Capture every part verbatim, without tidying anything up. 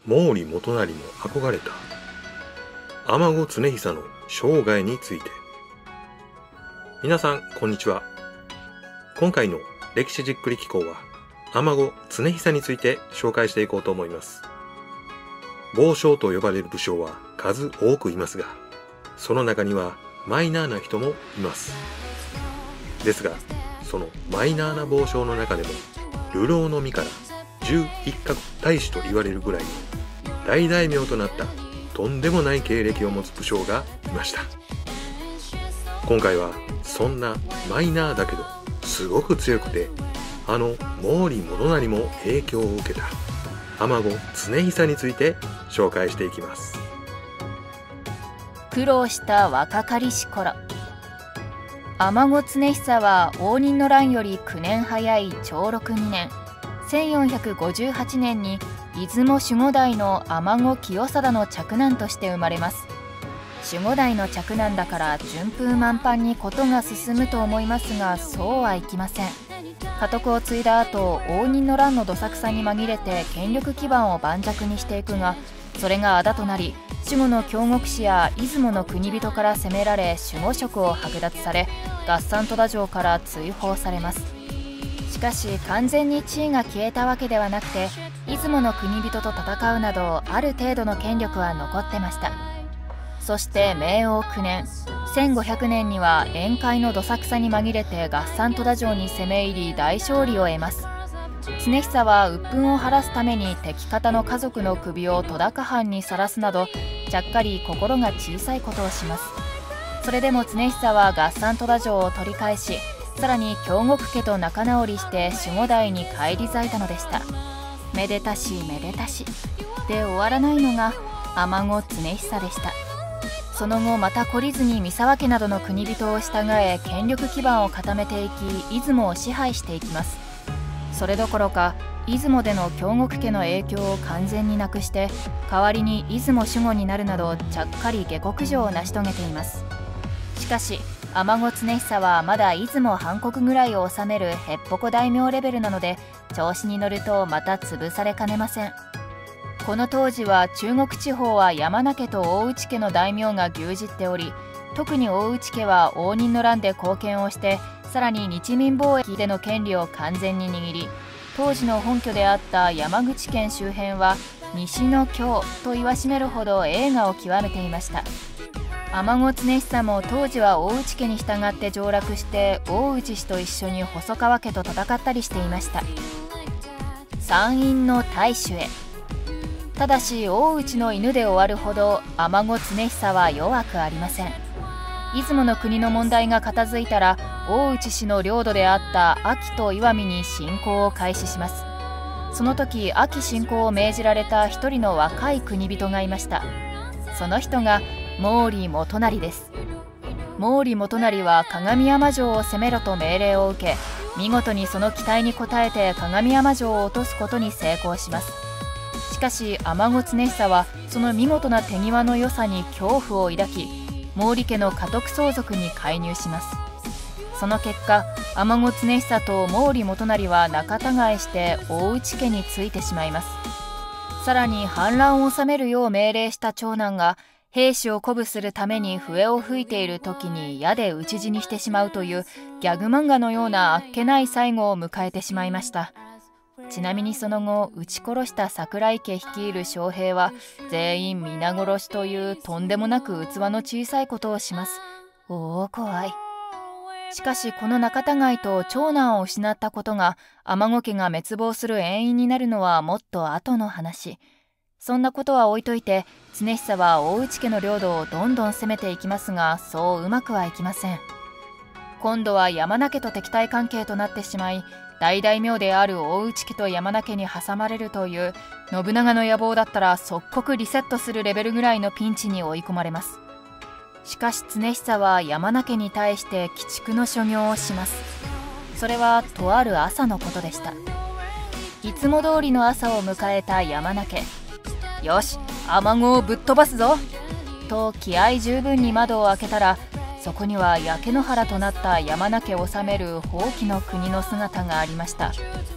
毛利元就も憧れた尼子常久の生涯について。皆さんこんにちは。今回の歴史じっくり紀行は尼子常久について紹介していこうと思います。豪商と呼ばれる武将は数多くいますが、その中にはマイナーな人もいます。ですが、そのマイナーな豪商の中でも流浪の身から十一国大使と言われるぐらいの大大名となったとんでもない経歴を持つ武将がいました。今回はそんなマイナーだけどすごく強くて、あの毛利元就も影響を受けた尼子常久について紹介していきます。 苦労した若かりし頃、尼子常久は応仁の乱よりきゅうねん早い長禄にねんせんよんひゃくごじゅうはちねんに出雲守護代の尼子清貞の嫡男として生まれます。守護代の嫡男だから順風満帆に事が進むと思いますが、そうはいきません。家督を継いだ後、応仁の乱のどさくさに紛れて権力基盤を盤石にしていくが、それが仇となり、守護の京極氏や出雲の国人から攻められ守護職を剥奪され、合算戸田城から追放されます。しかし完全に地位が消えたわけではなくて、出雲の国人と戦うなどある程度の権力は残ってました。そして明王きゅうねんせんごひゃくねんには宴会のどさくさに紛れて合算戸田城に攻め入り大勝利を得ます。常久は鬱憤を晴らすために敵方の家族の首を戸高藩にさらすなど、ちゃっかり心が小さいことをします。それでも常久は合算戸田城を取り返し、さらに京極家と仲直りして守護代に返り咲いたのでした。めでたしめでたしで終わらないのが尼子常久でした。その後また懲りずに三沢家などの国人を従え、権力基盤を固めていき、出雲を支配していきます。それどころか出雲での京極家の影響を完全になくして、代わりに出雲守護になるなどちゃっかり下克上を成し遂げています。しかし尼子常久はまだ出雲藩国ぐらいを治めるへっぽこ大名レベルなので、調子に乗るとまた潰されかねません。この当時は中国地方は山名家と大内家の大名が牛耳っており、特に大内家は応仁の乱で貢献をして、さらに日民貿易での権利を完全に握り、当時の本拠であった山口県周辺は西の京と言わしめるほど栄華を極めていました。尼子常久も当時は大内家に従って上洛して、大内氏と一緒に細川家と戦ったりしていました。山陰の大守へ。ただし大内の犬で終わるほど尼子常久は弱くありません。出雲の国の問題が片付いたら、大内氏の領土であった安芸と石見に侵攻を開始します。その時安芸侵攻を命じられた一人の若い国人がいました。その人が毛利元就です。毛利元就は鏡山城を攻めろと命令を受け、見事にその期待に応えて鏡山城を落とすことに成功します。しかし尼子常久はその見事な手際の良さに恐怖を抱き、毛利家の家督相続に介入します。その結果、尼子常久と毛利元就は仲違いして大内家についてしまいます。さらに反乱を収めるよう命令した長男が、兵士を鼓舞するために笛を吹いている時に矢で討ち死にしてしまうというギャグ漫画のようなあっけない最後を迎えてしまいました。ちなみにその後、撃ち殺した桜井家率いる将兵は全員皆殺しというとんでもなく器の小さいことをします。おお、怖い。しかしこの仲違いと長男を失ったことが尼子家が滅亡する遠因になるのはもっと後の話。そんなことは置いといて、常久は大内家の領土をどんどん攻めていきますが、そううまくはいきません。今度は山名家と敵対関係となってしまい、大大名である大内家と山名家に挟まれるという、信長の野望だったら即刻リセットするレベルぐらいのピンチに追い込まれます。しかし常久は山名家に対して鬼畜の所業をします。それはとある朝のことでした。いつも通りの朝を迎えた山名家。よし、尼子をぶっ飛ばすぞと気合十分に窓を開けたら、そこには焼け野原となった山名家を治める宝器の国の姿がありました。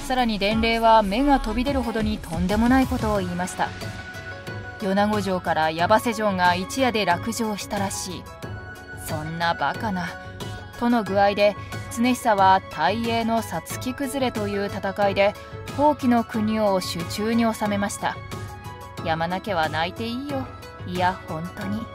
さらに伝令は目が飛び出るほどにとんでもないことを言いました。米子城から矢場瀬城が一夜で落城したらしい。そんなバカなとの具合で、常久は大英の皐月崩れという戦いで宝器の国を手中に収めました。山名家は泣いていいよ。いや本当に。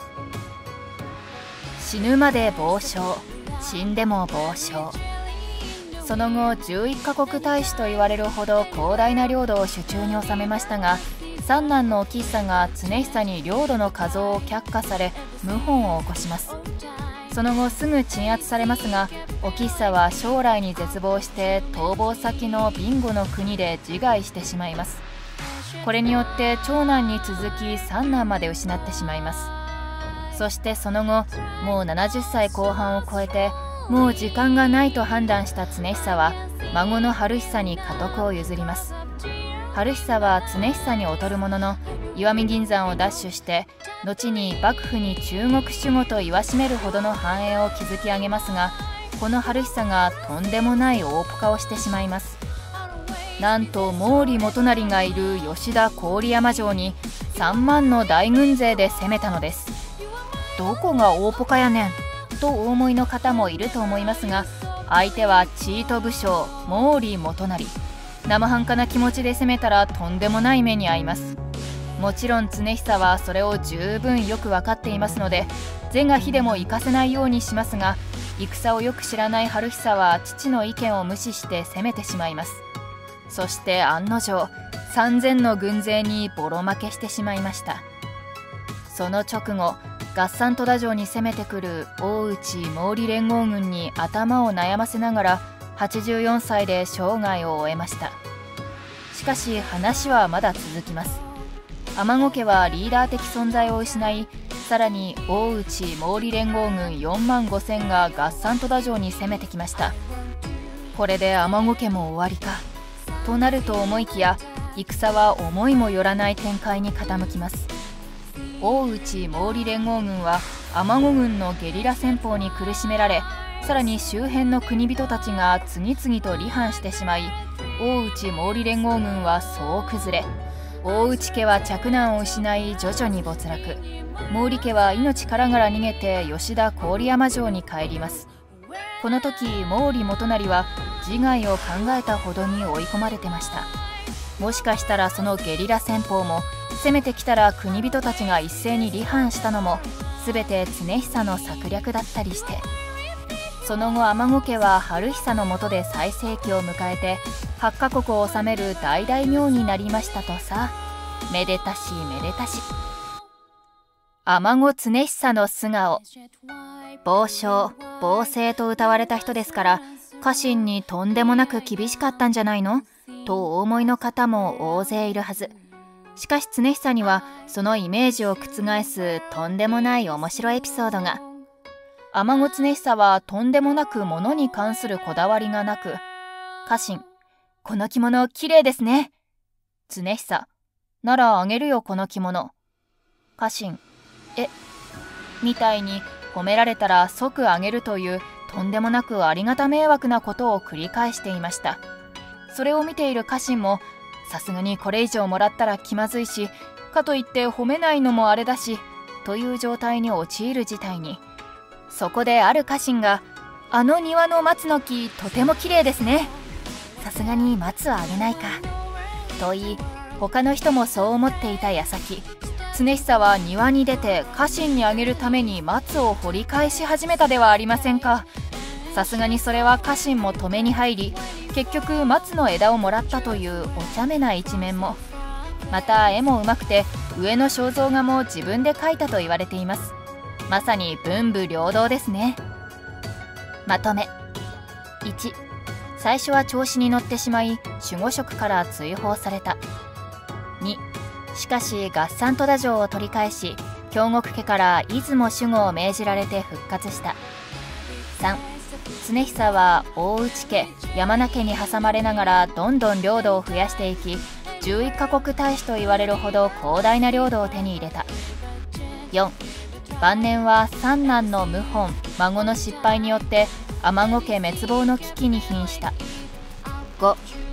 死ぬまで傍聴、死んでも傍聴。その後じゅういっかこく大使と言われるほど広大な領土を手中に収めましたが、三男の興久が常久に領土の加増を却下され謀反を起こします。その後すぐ鎮圧されますが、興久は将来に絶望して逃亡先の備後の国で自害してしまいます。これによって長男に続き三男まで失ってしまいます。そしてその後もうななじゅっさいこう半を超えて、もう時間がないと判断した常久は孫の春久に家督を譲ります。春久は常久に劣るものの石見銀山を奪取して、後に幕府に中国守護と言わしめるほどの繁栄を築き上げますが、この春久がとんでもない大ポカをしてしまいます。なんと毛利元就がいる吉田郡山城にさんまんの大軍勢で攻めたのです。どこが大ポカやねんとお思いの方もいると思いますが、相手はチート武将毛利元就。生半可な気持ちで攻めたらとんでもない目に遭います。もちろん常久はそれを十分よく分かっていますので、是が非でも行かせないようにしますが、戦をよく知らない春久は父の意見を無視して攻めてしまいます。そして案の定さんぜんの軍勢にボロ負けしてしまいました。その直後、合算戸田城に攻めてくる大内毛利連合軍に頭を悩ませながらはちじゅうよんさいで生涯を終えました。しかし話はまだ続きます。尼子家はリーダー的存在を失い、さらに大内毛利連合軍よんまんごせんが合算戸田城に攻めてきました。これで尼子家も終わりかとなると思いきや、戦は思いもよらない展開に傾きます。大内毛利連合軍は尼子軍のゲリラ戦法に苦しめられ、さらに周辺の国人たちが次々と離反してしまい、大内毛利連合軍は総崩れ、大内家は嫡男を失い徐々に没落、毛利家は命からがら逃げて吉田郡山城に帰ります。この時毛利元就は自害を考えたほどに追い込まれてました。もしかしたらそのゲリラ戦法も、攻めてきたら国人たちが一斉に離反したのも全て常久の策略だったりして、その後尼子家は春久の下で最盛期を迎えてはちカ国を治める大大名になりましたとさ。めでたしめでたし。尼子常久の素顔。傍聴傍静と謳われた人ですから、家臣にとんでもなく厳しかったんじゃないのとお思いの方も大勢いるはず。しかし常久にはそのイメージを覆すとんでもない面白いエピソードが。尼子常久はとんでもなく物に関するこだわりがなく、家臣、この着物きれいですね。常久、ならあげるよこの着物。家臣、え、みたいに褒められたら即あげるというとんでもなくありがた迷惑なことを繰り返していました。それを見ている家臣も、さすがにこれ以上もらったら気まずいし、かといって褒めないのもあれだし、という状態に陥る事態に。そこである家臣が、あの庭の松の木とても綺麗ですね。さすがに松はあげないか。と言い、他の人もそう思っていた矢先、常久は庭に出て家臣にあげるために松を掘り返し始めたではありませんか。さすがにそれは家臣も止めに入り、結局松の枝をもらったというお茶目な一面も。また絵もうまくて、上の肖像画も自分で描いたと言われています。まさに文武両道ですね。まとめ。いち、最初は調子に乗ってしまい守護職から追放された。に、しかし合算戸田城を取り返し、京極家から出雲守護を命じられて復活した。さん、常久は大内家山名家に挟まれながらどんどん領土を増やしていき、じゅういっカ国大使と言われるほど広大な領土を手に入れた。よん、晩年は三男の謀反孫の失敗によって尼子家滅亡の危機に瀕した。ご、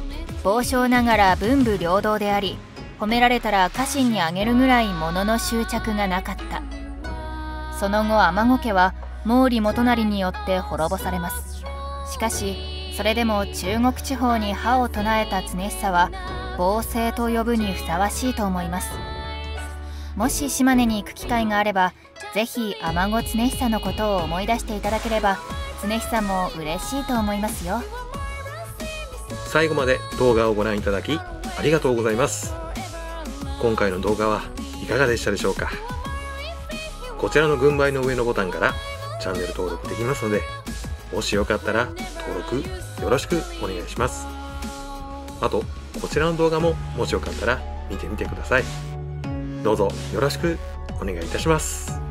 豪商ながら文武両道であり、褒められたら家臣にあげるぐらい物の執着がなかった。その後尼子家は毛利元就によって滅ぼされます。しかしそれでも中国地方に派を唱えた常久は傍征と呼ぶにふさわしいと思います。もし島根に行く機会があれば、ぜひ尼子常久のことを思い出していただければ、常久も嬉しいと思いますよ。 最後まで動画をご覧いただきありがとうございます。今回の動画はいかがでしたでしょうか。こちらの軍配の上のボタンからチャンネル登録できますので、もしよかったら登録よろしくお願いします。あとこちらの動画ももしよかったら見てみてください。どうぞよろしくお願いいたします。